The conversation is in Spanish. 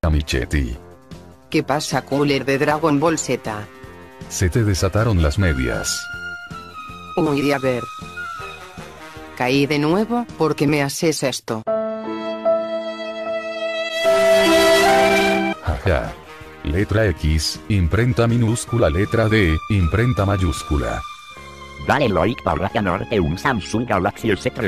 Michetti. ¿Qué pasa, Cooler de Dragon Ball Z? Se te desataron las medias. Uy, a ver. Caí de nuevo, ¿por qué me haces esto? Jaja. Letra X, imprenta minúscula. Letra D, imprenta mayúscula. Vale, Loic Barracanor de un Samsung Galaxy S3.